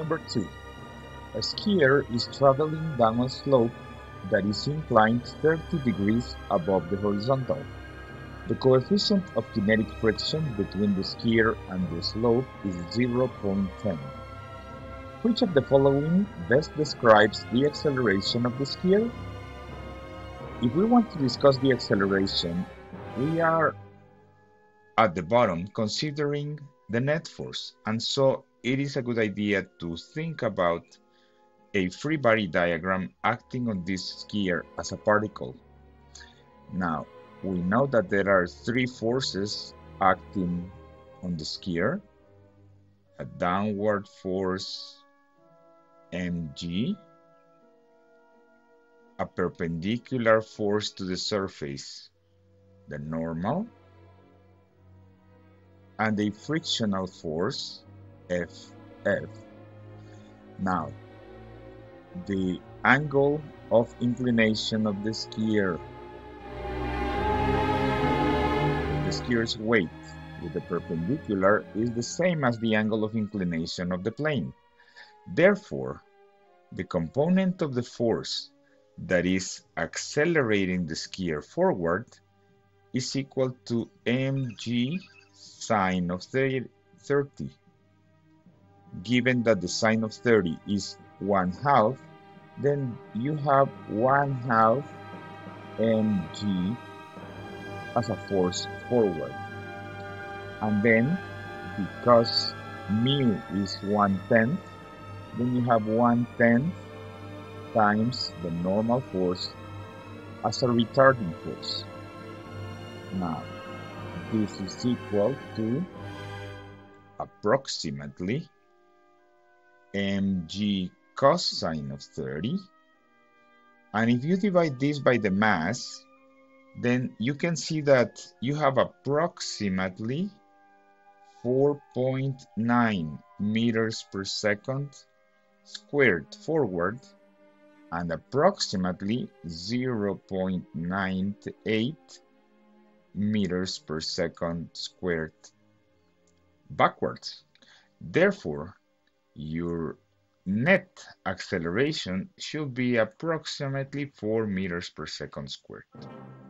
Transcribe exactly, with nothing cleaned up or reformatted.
number two. A skier is traveling down a slope that is inclined thirty degrees above the horizontal. The coefficient of kinetic friction between the skier and the slope is zero point one zero. Which of the following best describes the acceleration of the skier? If we want to discuss the acceleration, we are at the bottom considering the net force, and so it is a good idea to think about a free body diagram acting on this skier as a particle. Now, we know that there are three forces acting on the skier: a downward force mg, a perpendicular force to the surface, the normal, and a frictional force, F F. Now, the angle of inclination of the skier, the skier's weight with the perpendicular, is the same as the angle of inclination of the plane. Therefore, the component of the force that is accelerating the skier forward is equal to mg sine of thirty. Given that the sine of thirty is one half, then you have one half mg as a force forward. And then, because mu is one tenth, then you have one tenth times the normal force as a retarding force. Now, this is equal to approximately mg cosine of thirty. And if you divide this by the mass, then you can see that you have approximately four point nine meters per second squared forward and approximately zero point nine eight meters per second squared backwards. Therefore, your net acceleration should be approximately four meters per second squared.